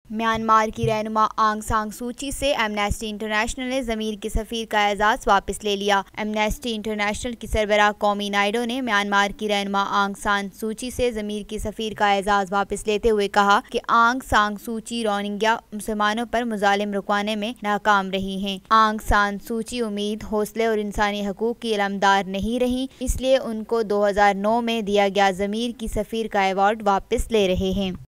Myanmar की रहनुमा आंग सान सू की से एमनेस्टी इंटरनेशनल ने ज़मीर के सफ़ीर का एजाज़ वापस ले लिया। एमनेस्टी इंटरनेशनल की सरबराह कौमी नायडो ने म्यांमार की रहनुमा आंग सान सू की से ज़मीर के सफ़ीर का एजाज़ वापस लेते हुए कहा कि आंग सान सू की रोहिंग्या मुसलमानों पर मुजालिम रुकवाने में नाकाम रही हैं। आंग सान सू की उम्मीद, हौसले और इंसानी हकूक़ की इलमदार नहीं रही, इसलिए उनको 2009 में दिया गया ज़मीर की सफ़ीर का अवार्ड वापस ले रहे हैं।